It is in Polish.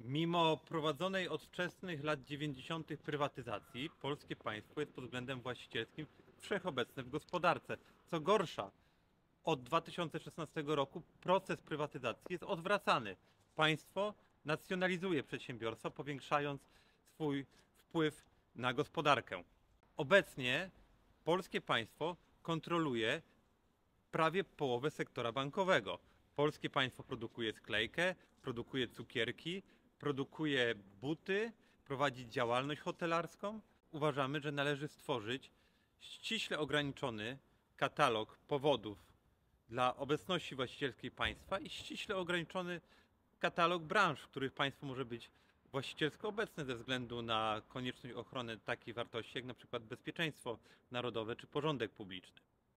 Mimo prowadzonej od wczesnych lat 90. prywatyzacji, polskie państwo jest pod względem właścicielskim wszechobecne w gospodarce. Co gorsza, od 2016 roku proces prywatyzacji jest odwracany. Państwo nacjonalizuje przedsiębiorstwa, powiększając swój wpływ na gospodarkę. Obecnie polskie państwo kontroluje prawie połowę sektora bankowego. Polskie państwo produkuje sklejkę, produkuje cukierki, produkuje buty, prowadzi działalność hotelarską. Uważamy, że należy stworzyć ściśle ograniczony katalog powodów dla obecności właścicielskiej państwa i ściśle ograniczony katalog branż, w których państwo może być właścicielsko obecne ze względu na konieczność ochrony takiej wartości jak na przykład bezpieczeństwo narodowe czy porządek publiczny.